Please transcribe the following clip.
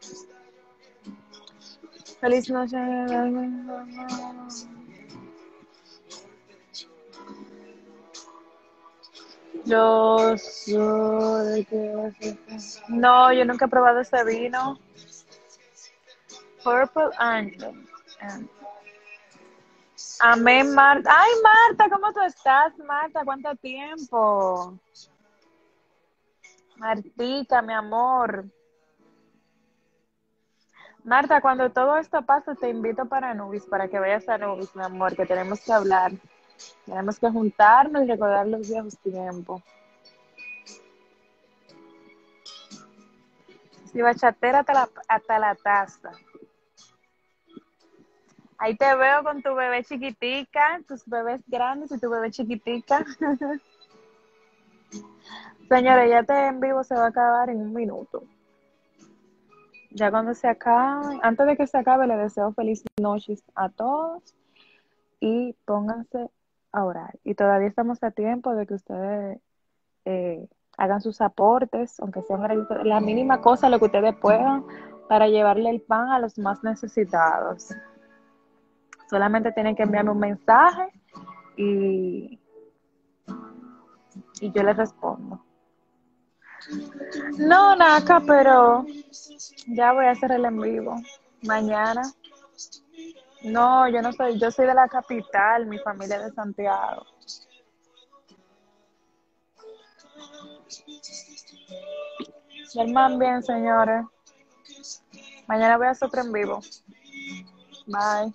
Feliz noche. Yo soy... No, yo nunca he probado ese vino. Purple Angel. Amén, Marta. Ay, Marta, ¿cómo tú estás, Marta? ¿Cuánto tiempo? Martica, mi amor. Marta, cuando todo esto pase, te invito para Nubis, para que vayas a Nubis, mi amor, que tenemos que hablar. Tenemos que juntarnos y recordar los viejos tiempos. Si bachatera hasta la taza. Ahí te veo con tu bebé chiquitica, tus bebés grandes y tu bebé chiquitica. Señores, ya te en vivo se va a acabar en un minuto. Ya cuando se acabe, antes de que se acabe, les deseo feliz noches a todos y pónganse a orar. Y todavía estamos a tiempo de que ustedes hagan sus aportes, aunque sean la mínima cosa, lo que ustedes puedan, para llevarle el pan a los más necesitados. Solamente tienen que enviarme un mensaje y yo les respondo. No, Naka, pero ya voy a hacer el en vivo. Mañana. No, yo no soy, yo soy de la capital, mi familia es de Santiago. Duerman bien, señores. Mañana voy a hacer otro en vivo. Bye.